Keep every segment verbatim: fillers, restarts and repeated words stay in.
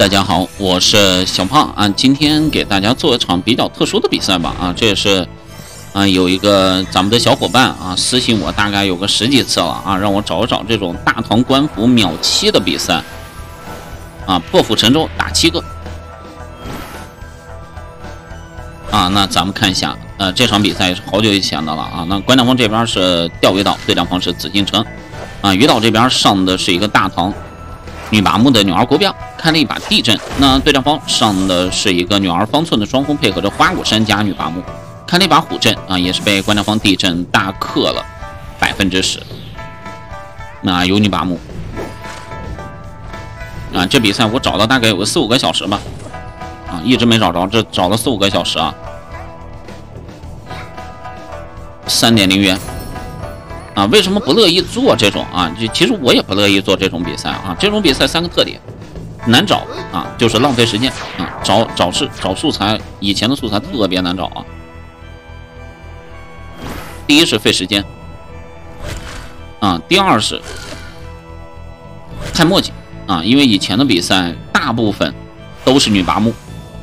大家好，我是小胖啊，今天给大家做一场比较特殊的比赛吧啊，这也是啊有一个咱们的小伙伴啊私信我大概有个十几次了啊，让我找一找这种大唐官服秒七的比赛啊，破釜沉舟打七个啊，那咱们看一下，呃，这场比赛也是好久以前的了啊，那关长峰这边是钓鱼岛，对战方是紫禁城啊，鱼岛这边上的是一个大唐女拔木的女儿国标，开了一把地震。那对战方上的是一个女儿方寸的双峰，配合着花果山加女拔木，开了一把虎阵啊，也是被关战方地震大克了百分之十。那有女拔木啊，这比赛我找了大概有个四五个小时吧，啊，一直没找着，这找了四五个小时啊。三点零元。啊，为什么不乐意做这种啊？就其实我也不乐意做这种比赛啊。这种比赛三个特点：难找啊，就是浪费时间啊，找找是找素材，以前的素材特别难找啊。第一是费时间啊，第二是太墨迹啊，因为以前的比赛大部分都是女拔木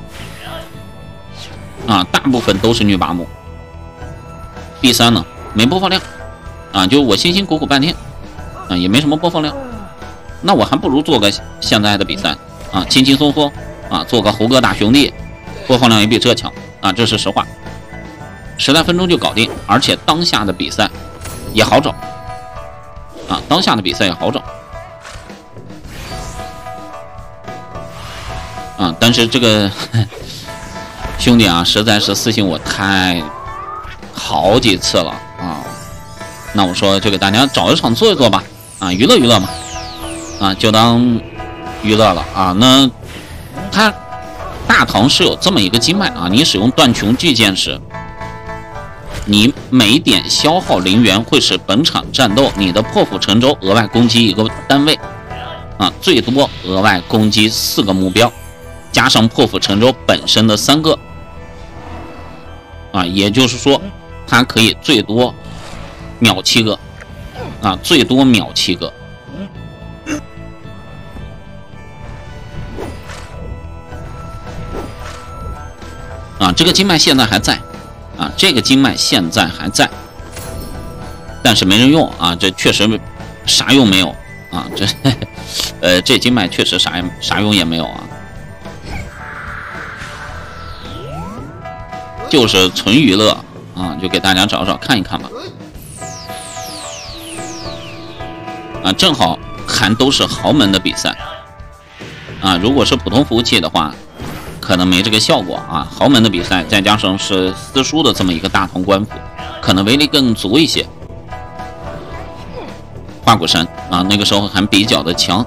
啊，大部分都是女拔木。第三呢，没播放量。啊，就我辛辛苦苦半天，啊，也没什么播放量，那我还不如做个现在的比赛啊，轻轻松松啊，做个猴哥大兄弟，播放量也比这强啊，这是实话，十来分钟就搞定，而且当下的比赛也好找啊，当下的比赛也好找啊，但是这个兄弟啊，实在是私信我太好几次了啊。那我说就给大家找一场做一做吧，啊，娱乐娱乐嘛，啊，就当娱乐了啊。那它大唐是有这么一个经脉啊，你使用断穹巨剑时，你每点消耗零元会使本场战斗你的破釜沉舟额外攻击一个单位，啊，最多额外攻击四个目标，加上破釜沉舟本身的三个，啊，也就是说它可以最多秒七个啊，最多秒七个啊，这个经脉现在还在啊，这个经脉现在还在，但是没人用啊，这确实啥用没有啊，这呃这经脉确实啥啥用也没有啊，就是纯娱乐啊，就给大家找找看一看吧。啊，正好还都是豪门的比赛啊，如果是普通服务器的话，可能没这个效果啊。豪门的比赛，再加上是私塾的这么一个大唐官服，可能威力更足一些。花果山啊，那个时候还比较的强。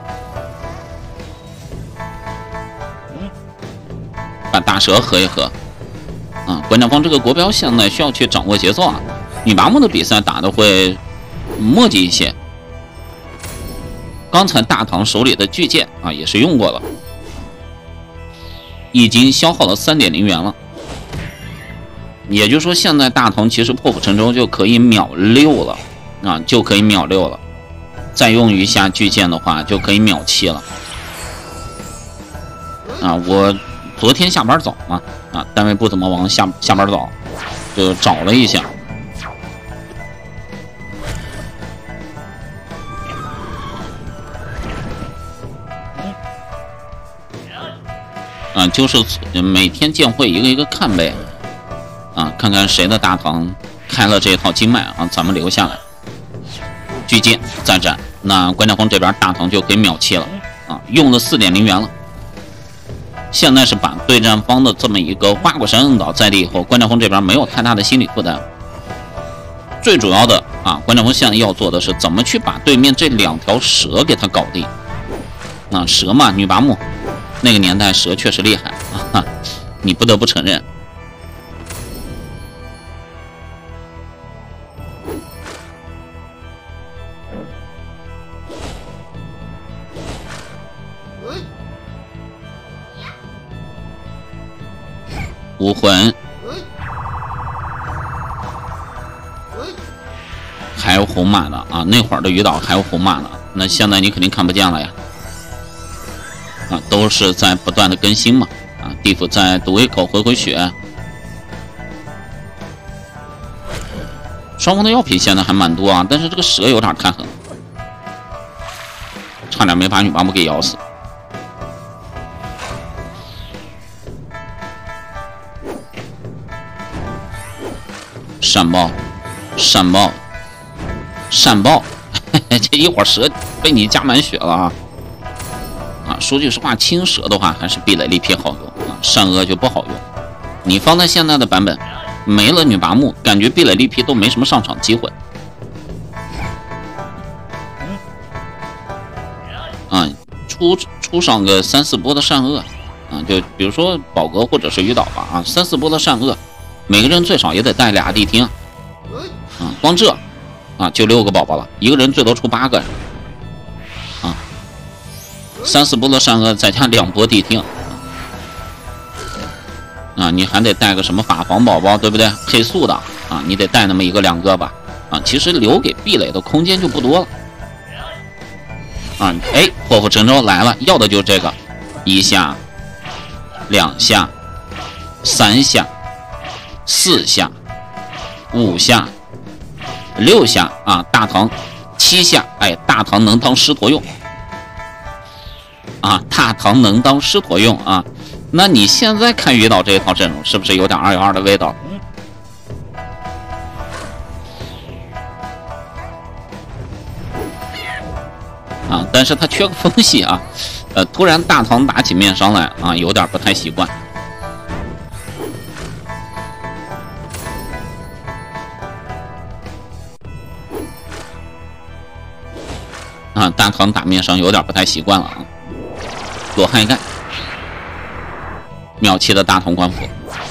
把大蛇合一合啊，关长方这个国标现在需要去掌握节奏啊。女拔木的比赛打的会墨迹一些。刚才大唐手里的巨剑啊也是用过了，已经消耗了 三点零元了，也就是说现在大唐其实破釜沉舟就可以秒六了啊，就可以秒六了，再用一下巨剑的话就可以秒七了啊。我昨天下班早嘛啊，单位不怎么忙，下下班早就找了一下。啊，就是每天见会一个一个看呗，啊，看看谁的大唐开了这套经脉啊，咱们留下来。巨剑再战，那关长峰这边大唐就可以秒七了啊，用了 四点零元了。现在是把对战方的这么一个花果山摁倒在地以后，关长峰这边没有太大的心理负担。最主要的啊，关长峰现在要做的是怎么去把对面这两条蛇给他搞定。啊，蛇嘛，女拔木。那个年代蛇确实厉害啊，你不得不承认。武魂，还有红马的啊，那会儿的鱼岛还有红马的，那现在你肯定看不见了呀。 啊，都是在不断的更新嘛。啊，地府再赌一口回回血。双方的药品现在还蛮多啊，但是这个蛇有点太狠了，差点没把女娲木给咬死。闪爆，闪爆，闪爆！这一会儿蛇被你加满血了啊！啊，说句实话，青蛇的话还是壁垒力劈好用啊，善恶就不好用。你放在现在的版本，没了女娲木，感觉壁垒力劈都没什么上场机会。啊，出出上个三四波的善恶啊，就比如说宝格或者是鱼岛吧啊，三四波的善恶，每个人最少也得带俩地听啊，光这啊就六个宝宝了，一个人最多出八个啊，三四波的善恶再加两波地听。啊，你还得带个什么法防宝宝，对不对？配速的啊，你得带那么一个两个吧。啊，其实留给壁垒的空间就不多了。啊，哎，破釜沉舟来了，要的就是这个，一下、两下、三下、四下、五下、六下啊，大唐七下，哎，大唐能当狮驼用。啊，大唐能当狮驼用啊。那你现在看鱼岛这一套阵容，是不是有点二幺二的味道？啊，但是他缺个风系啊，呃，突然大唐打起面伤来啊，有点不太习惯。啊，大唐打面伤有点不太习惯了啊，罗汉盖。秒七的大同官府，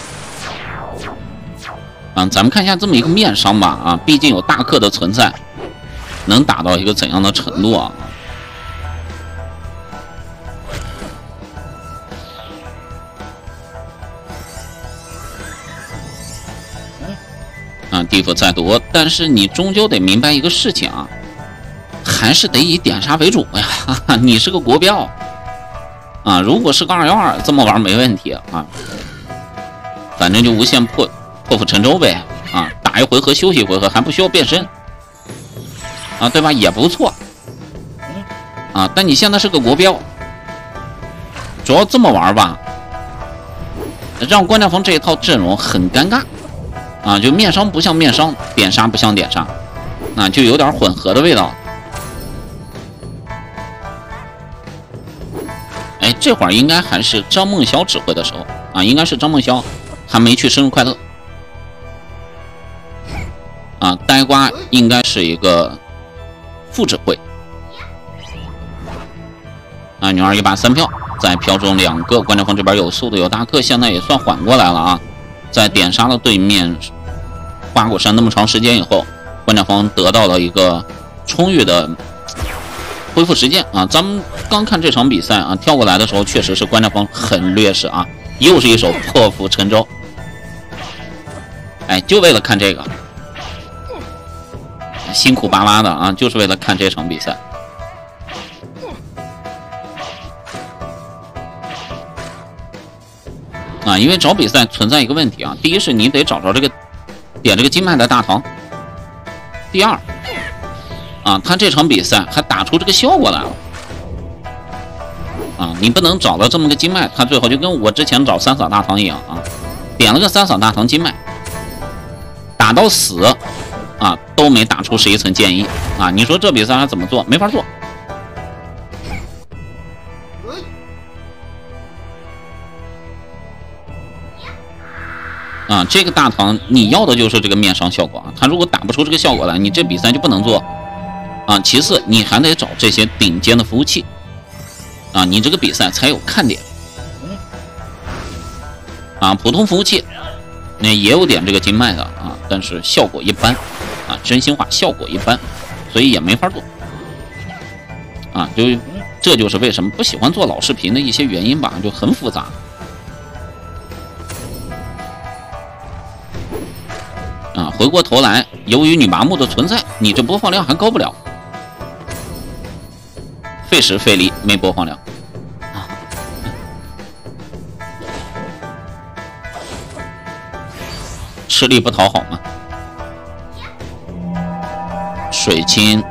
啊，咱们看一下这么一个面伤吧，啊，毕竟有大克的存在，能打到一个怎样的程度啊？啊，地府再多，但是你终究得明白一个事情啊，还是得以点杀为主呀，哈哈，你是个国标。啊，如果是个二幺二，这么玩没问题啊，反正就无限破破釜沉舟呗啊，打一回合休息一回合，还不需要变身啊，对吧？也不错啊。但你现在是个国标，主要这么玩吧，让关战锋这一套阵容很尴尬啊，就面伤不像面伤，点杀不像点杀，啊，就有点混合的味道。哎，这会儿应该还是张梦潇指挥的时候啊，应该是张梦潇还没去生日快乐啊，呆瓜应该是一个副指挥啊，女二一把三票，在票中两个，关战锋这边有速度有大克，现在也算缓过来了啊，在点杀了对面花果山那么长时间以后，关战锋得到了一个充裕的恢复时间啊！咱们刚看这场比赛啊，跳过来的时候确实是关战锋很劣势啊，又是一手破釜沉舟，哎，就为了看这个，辛苦巴拉的啊，就是为了看这场比赛。啊，因为找比赛存在一个问题啊，第一是你得找着这个点这个金脉的大唐，第二。啊，他这场比赛还打出这个效果来了啊！你不能找到这么个金脉，他最后就跟我之前找三扫大唐一样啊，点了个三扫大唐金脉，打到死啊都没打出十一层剑意啊！你说这比赛还怎么做？没法做啊！这个大唐你要的就是这个面伤效果啊！他如果打不出这个效果来，你这比赛就不能做。啊，其次你还得找这些顶尖的服务器，啊，你这个比赛才有看点。啊，普通服务器那也有点这个金脉的啊，但是效果一般，啊，真心话效果一般，所以也没法做。啊，就这就是为什么不喜欢做老视频的一些原因吧，就很复杂。啊，回过头来，由于女娲木的存在，你这播放量还高不了。费时费力没播放量啊， 吃力不讨好嘛。水清。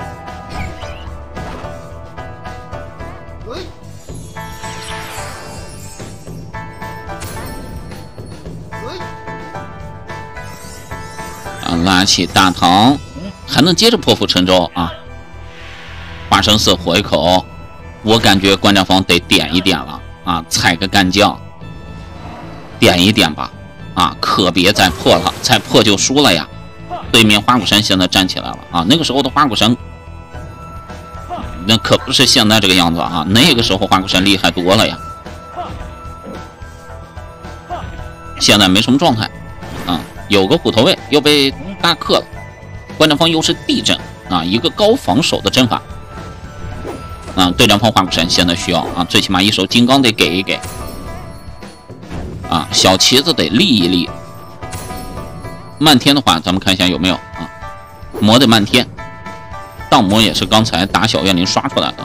啊，拉起大唐，还能接着破釜沉舟啊！花生寺活一口，我感觉关家峰得点一点了啊，踩个干将，点一点吧啊，可别再破了，再破就输了呀！对面花果山现在站起来了啊，那个时候的花果山，那可不是现在这个样子啊，那个时候花果山厉害多了呀，现在没什么状态啊。有个虎头卫又被大克了，关家峰又是地震啊，一个高防守的阵法啊。对战方花果山现在需要啊，最起码一手金刚得给一给啊，小旗子得立一立。漫天的话，咱们看一下有没有啊？魔的漫天，荡魔也是刚才打小怨灵刷出来的。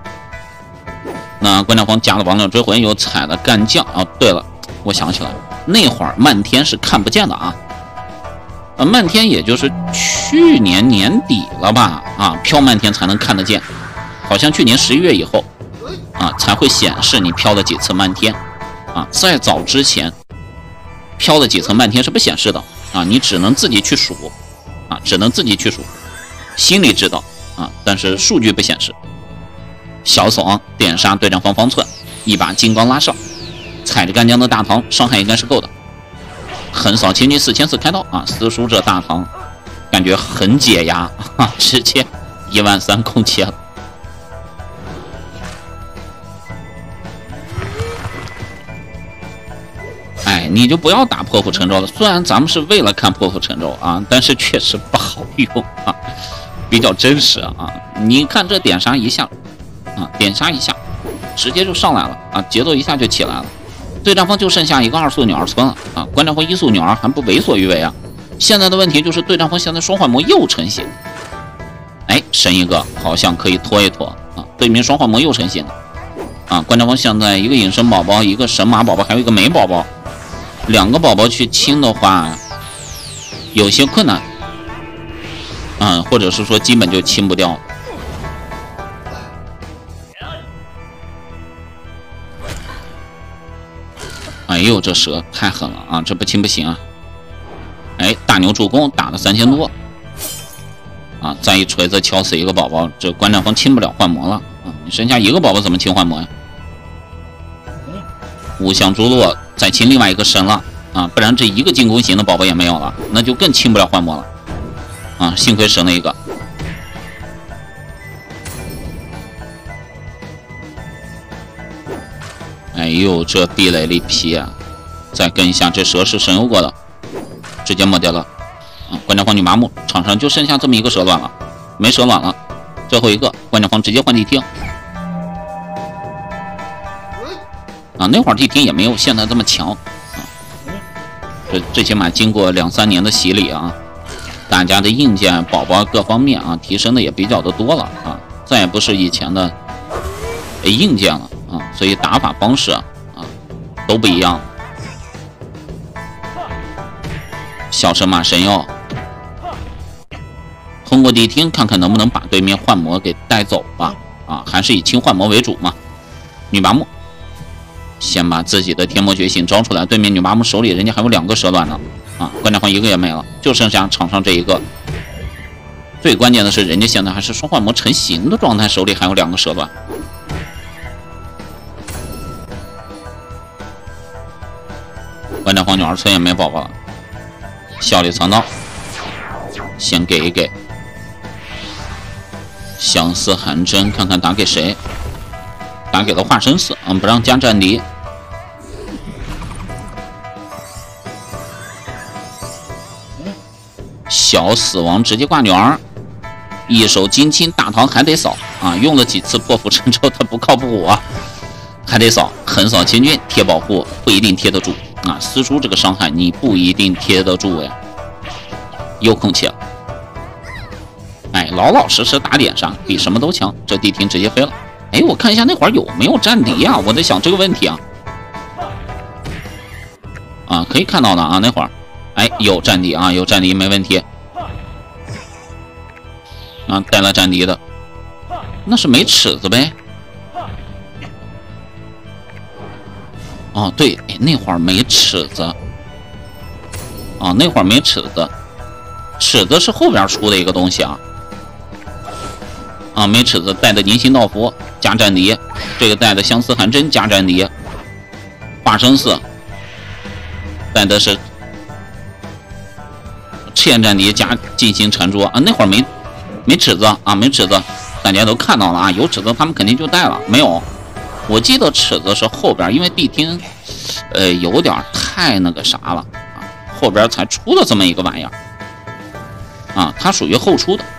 那关家峰加了王者追魂，又踩了干将啊。对了，我想起来了，那会儿漫天是看不见的啊。呃，漫天也就是去年年底了吧？啊，飘漫天才能看得见，好像去年十一月以后啊才会显示你飘了几次漫天啊。再早之前飘了几层漫天是不显示的啊，你只能自己去数啊，只能自己去数，心里知道啊，但是数据不显示。小爽点杀对战方方寸，一把金刚拉上，踩着干将的大唐，伤害应该是够的。横扫千军四千四开刀啊！私塾这大唐感觉很解压啊，直接一万三空切了。哎，你就不要打破釜沉舟了。虽然咱们是为了看破釜沉舟啊，但是确实不好用啊，比较真实啊。你看这点杀一下啊，点杀一下，直接就上来了啊，节奏一下就起来了。对战方就剩下一个二速女儿村了啊！关战方一速女儿还不为所欲为啊！现在的问题就是对战方现在双幻魔又成型，哎，升一个好像可以拖一拖啊！对面双幻魔又成型了啊！关战方现在一个隐身宝宝，一个神马宝宝，还有一个美宝宝，两个宝宝去清的话有些困难啊，或者是说基本就清不掉。哎呦，这蛇太狠了啊！这不清不行啊！哎，大牛助攻打了三千多啊！再一锤子敲死一个宝宝，这关战方清不了幻魔了啊！你剩下一个宝宝怎么清幻魔呀？五象珠落再清另外一个神了啊！不然这一个进攻型的宝宝也没有了，那就更清不了幻魔了啊！幸亏神了一个。哎呦，这地雷力劈啊！再跟一下，这蛇是神游过的，直接抹掉了。啊，关战方女麻木，场上就剩下这么一个蛇卵了，没蛇卵了，最后一个关战方直接换地听。啊，那会儿地听也没有现在这么强啊，这最起码经过两三年的洗礼啊，大家的硬件、宝宝各方面啊，提升的也比较的多了啊，再也不是以前的硬件了。啊，所以打法方式啊啊都不一样。小神马神药，通过地听看看能不能把对面幻魔给带走吧。啊，还是以清幻魔为主嘛。女麻木先把自己的天魔觉醒招出来，对面女麻木手里人家还有两个蛇卵呢。啊，关键方一个也没了，就剩下场上这一个。最关键的是，人家现在还是双幻魔成型的状态，手里还有两个蛇卵。关战方女儿村也没宝宝了，笑里藏刀，先给一给。相思寒针，看看打给谁？打给了化身寺，嗯，不让加战敌。小死亡直接挂女儿，一手金青大唐还得扫啊！用了几次破釜沉舟，他不靠谱啊，还得扫，横扫千军贴保护不一定贴得住。啊，私塾这个伤害你不一定贴得住呀，又空切了。哎，老老实实打点杀，比什么都强。这地听直接飞了。哎，我看一下那会儿有没有战敌啊？我在想这个问题啊。啊，可以看到的啊，那会儿哎，有战敌啊，有战敌没问题。啊，带了战敌的，那是没尺子呗。哦，对，哎，那会儿没尺子。啊，那会儿没尺子，尺子是后边出的一个东西啊。啊，没尺子带的凝心道符加战敌，这个带的相思寒针加战敌，化生寺带的是赤焰战敌加进行缠捉啊。那会儿没没尺子啊，没尺子，大家都看到了啊，有尺子他们肯定就带了，没有。我记得尺子是后边，因为地听，呃，有点太那个啥了啊，后边才出了这么一个玩意儿啊，它属于后出的。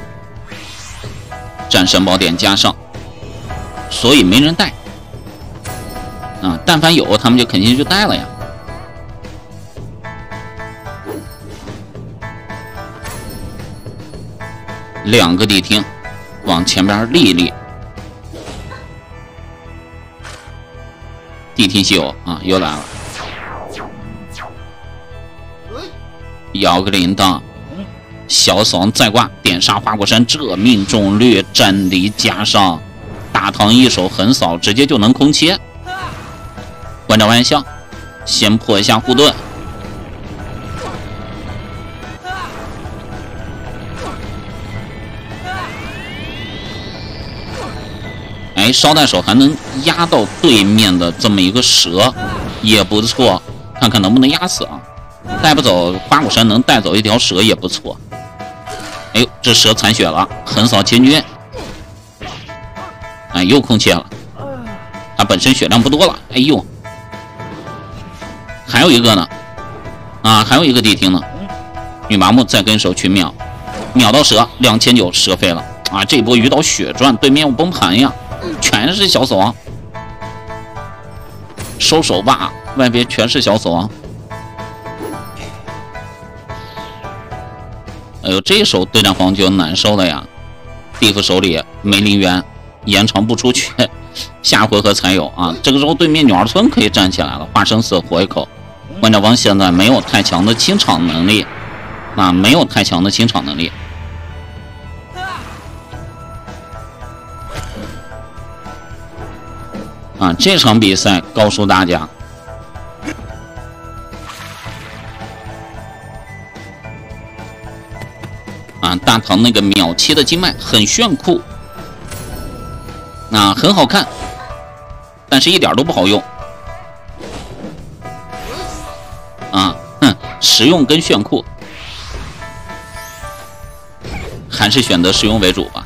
战神宝典加上，所以没人带啊，但凡有他们就肯定就带了呀。两个地听往前边立一立。地听稀有啊，又来了，摇个铃铛，小死亡再挂，点杀花果山，这命中率，战敌加上大唐一手横扫，直接就能空切。关照万象，先破一下护盾。哎，捎带手还能压到对面的这么一个蛇，也不错，看看能不能压死啊？带不走花果山，能带走一条蛇也不错。哎呦，这蛇残血了，横扫千军。哎，又空切了，他本身血量不多了。哎呦，还有一个呢，啊，还有一个地听呢。女麻木再跟手去秒，秒到蛇两千九，蛇飞了啊！这波鱼岛血赚，对面有崩盘呀。全是小死亡，收手吧，外边全是小死亡。哎呦，这手对战方就难受了呀！地府手里没灵源，延长不出去，下回合才有啊。这个时候对面女儿村可以站起来了，化生死活一口。关照方现在没有太强的清场能力，啊，没有太强的清场能力。啊，这场比赛告诉大家，啊，大唐那个秒切的经脉很炫酷，啊，很好看，但是一点都不好用，啊，哼，实用跟炫酷，还是选择实用为主吧。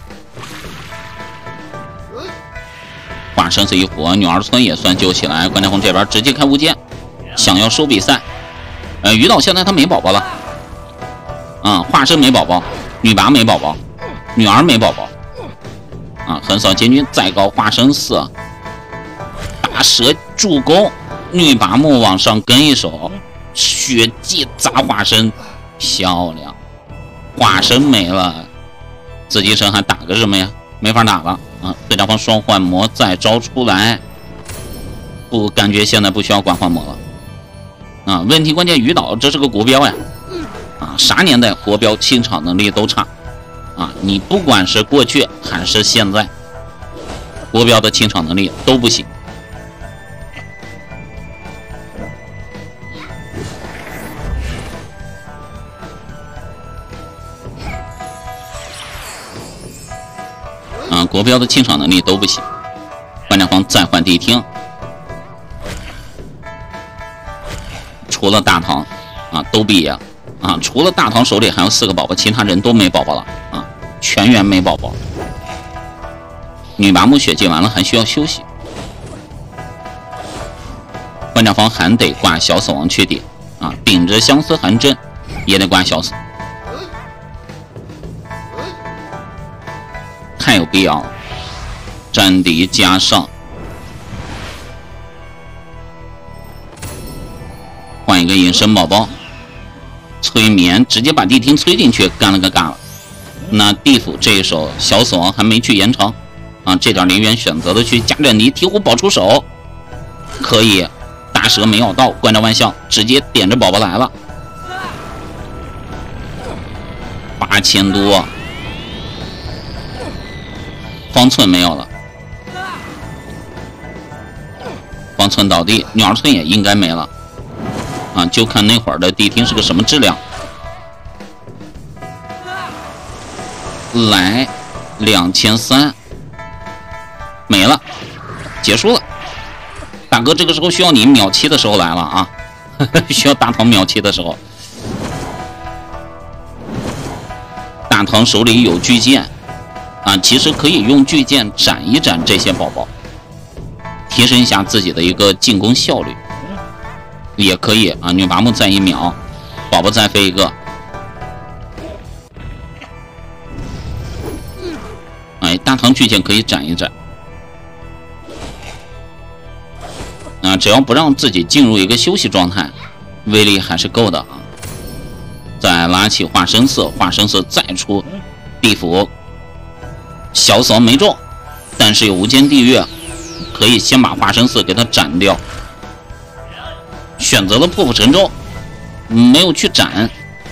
化生死一火，女儿村也算救起来。关天红这边直接开无间，想要收比赛。呃，鱼岛现在他没宝宝了，啊、嗯，化生没宝宝，女拔没宝宝，女儿没宝宝，啊，横扫千军再高化生四，大蛇助攻，女拔木往上跟一手，血祭砸化生，漂亮，化生没了，紫极神还打个什么呀？没法打了。啊，对战方双幻魔再招出来，不感觉现在不需要管幻魔了。啊，问题关键鱼岛这是个国标呀，啊，啥年代国标清场能力都差，啊，你不管是过去还是现在，国标的清场能力都不行。啊，国标的清场能力都不行。关战方再换地听，除了大唐啊都毕业了啊，除了大唐手里还有四个宝宝，其他人都没宝宝了啊，全员没宝宝。女麻木血祭完了还需要休息，关战方还得挂小死亡去顶啊，顶着相思寒针也得挂小死。太有必要了，战敌加上换一个隐身宝宝，催眠直接把地听催进去，干了个嘎了。那地府这一手小死亡还没去延长啊，这点灵源选择的去加战敌，鹈鹕保出手，可以。大蛇没咬到，关照万象直接点着宝宝来了， 八千多，方寸没有了，方寸倒地，女儿寸也应该没了啊！就看那会儿的地听是个什么质量。来，两千三，没了，结束了。大哥，这个时候需要你秒七的时候来了啊！需要大唐秒七的时候。大唐手里有巨剑啊，其实可以用巨剑斩一斩这些宝宝，提升一下自己的一个进攻效率，也可以啊。女拔木再一秒，宝宝再飞一个。哎，大唐巨剑可以斩一斩啊，只要不让自己进入一个休息状态，威力还是够的啊。再拉起化生寺，化生寺再出地府，小死亡没中，但是有无间地狱，可以先把化生寺给它斩掉。选择了破釜沉舟，没有去斩。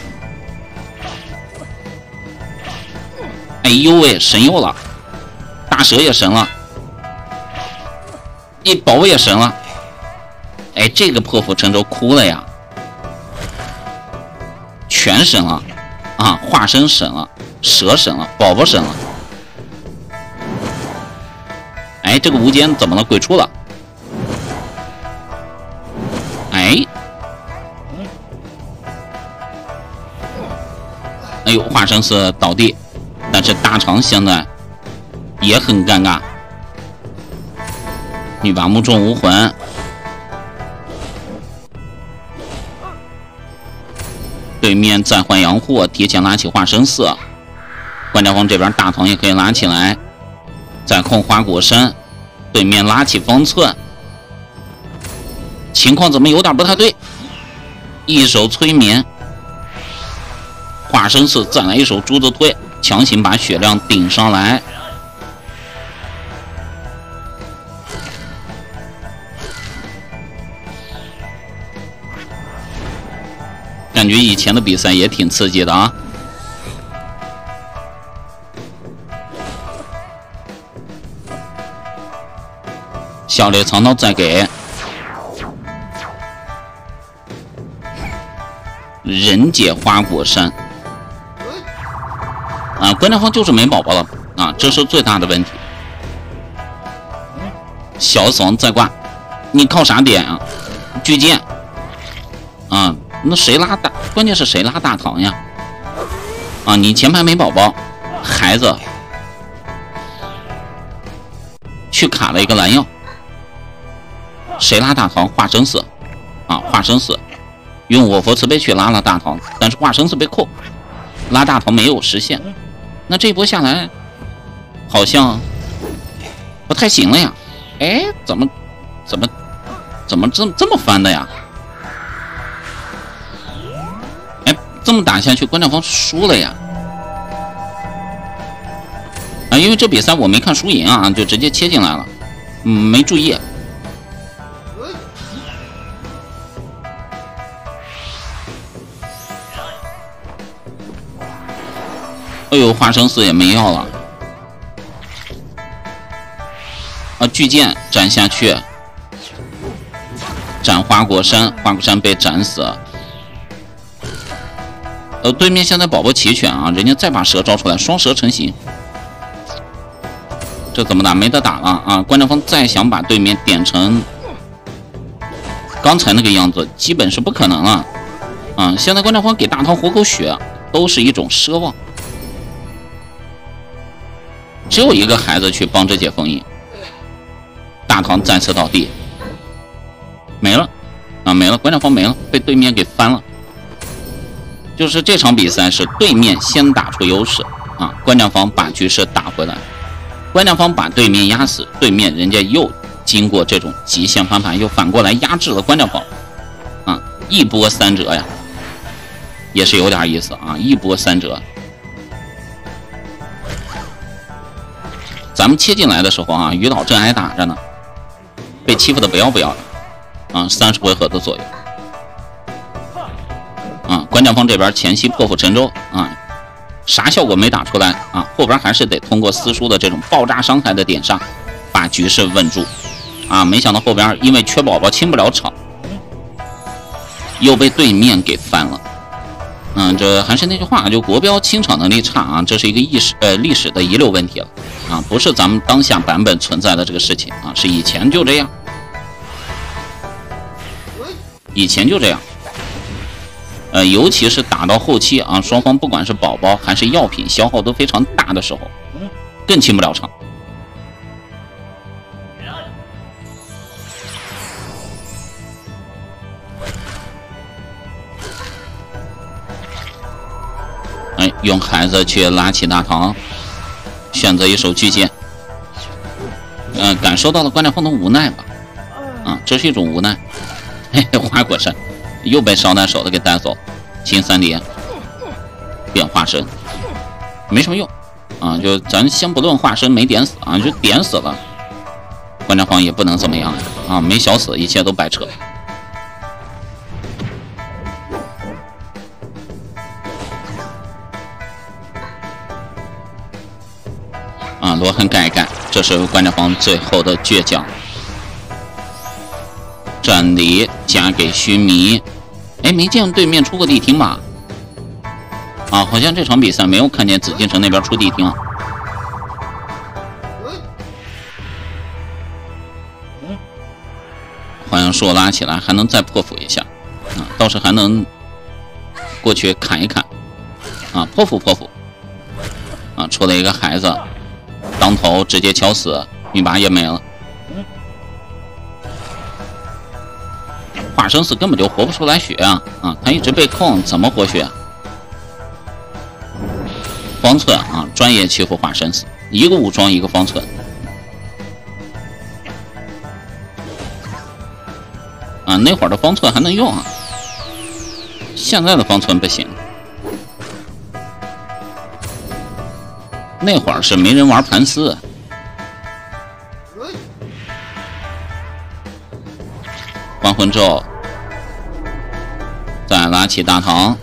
哎呦喂，神佑了，大蛇也神了，一宝宝也神了。哎，这个破釜沉舟哭了呀！全神了啊！化身神了，蛇神了，宝宝神了。哎，这个无间怎么了？鬼出了。哎，哎呦，化身是倒地，但是大肠现在也很尴尬。女拔木中无魂。对面再换阳护，提前拉起化生寺，关家峰这边大唐也可以拉起来，再控花果山，对面拉起方寸，情况怎么有点不太对？一手催眠，化生寺再来一手珠子推，强行把血量顶上来。感觉以前的比赛也挺刺激的啊！小猎藏刀再给人解花果山啊！关家峰就是没宝宝了啊，这是最大的问题。小死亡再挂，你靠啥点啊？巨剑啊！那谁拉大？关键是谁拉大唐呀？啊，你前排没宝宝，孩子去卡了一个蓝药，谁拉大唐？化生寺啊，化生寺用我佛慈悲去拉了大唐，但是化生寺被扣，拉大唐没有实现。那这一波下来，好像不太行了呀？哎，怎么怎么怎么这么这么翻的呀？这么打下去，关家峰输了呀！啊，因为这比赛我没看输赢啊，就直接切进来了，嗯，没注意。哎呦，化生寺也没要了，啊，巨剑斩下去，斩花果山，花果山被斩死。呃，对面现在宝宝齐全啊，人家再把蛇招出来，双蛇成型，这怎么打？没得打了啊！关家峰再想把对面点成刚才那个样子，基本是不可能了啊！现在关家峰给大唐活口血，都是一种奢望。只有一个孩子去帮着解封印，大唐再次倒地，没了啊，没了！关家峰没了，被对面给翻了。就是这场比赛是对面先打出优势啊，关家峰把局势打回来，关家峰把对面压死，对面人家又经过这种极限翻盘，又反过来压制了关家峰啊，一波三折呀，也是有点意思啊，一波三折。咱们切进来的时候啊，于老正挨打着呢，被欺负的不要不要的啊，三十回合的左右。啊，关家峰这边前期破釜沉舟啊， 啥效果没打出来啊，后边还是得通过四叔的这种爆炸伤害的点杀，把局势稳住啊。没想到后边因为缺宝宝清不了场，又被对面给翻了。嗯，这还是那句话，就国标清场能力差啊，这是一个历史呃历史的遗留问题了啊，不是咱们当下版本存在的这个事情啊，是以前就这样，以前就这样。呃，尤其是打到后期啊，双方不管是宝宝还是药品消耗都非常大的时候，更清不了场。哎，用孩子去拉起大唐，选择一手巨剑。嗯、呃，感受到了关键方的无奈吧？啊，这是一种无奈。嘿嘿，花果山又被捎带手的给带走，清三叠，变化身，没什么用啊。就咱先不论化身没点死啊，就点死了，关键方也不能怎么样啊，没小死，一切都白扯。啊，罗汉盖一盖，这是关键方最后的倔强。斩离加给须弥，哎，没见对面出过地听吧？啊，好像这场比赛没有看见紫禁城那边出地听。好像说拉起来还能再破釜一下，啊，倒是还能过去砍一砍，啊，破釜破釜，啊，出了一个孩子。当头直接敲死，米八也没了。化生死根本就活不出来血啊！啊，他一直被控，怎么活血？方寸啊，专业欺负化生死，一个武装一个方寸。啊，那会儿的方寸还能用啊，现在的方寸不行。那会儿是没人玩盘丝，还魂咒，再拉起大唐，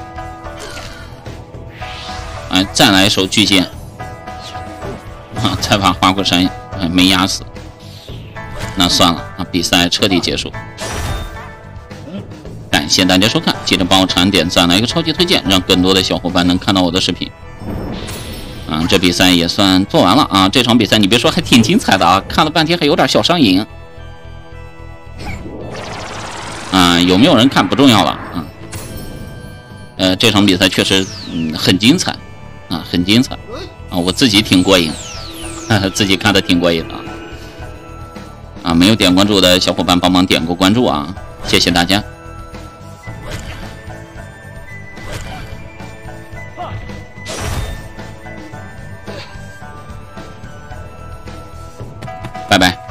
哎，再来一手巨剑，啊，再把花果山哎没压死，那算了，啊，比赛彻底结束。感谢大家收看，记得帮我长按点赞，来一个超级推荐，让更多的小伙伴能看到我的视频。啊，这比赛也算做完了啊！这场比赛你别说，还挺精彩的啊，看了半天还有点小上瘾。啊，有没有人看不重要了啊。呃，这场比赛确实嗯很精彩啊，很精彩啊，我自己挺过瘾，呵呵自己看的挺过瘾的啊。没有点关注的小伙伴帮忙点个关注啊，谢谢大家。拜拜。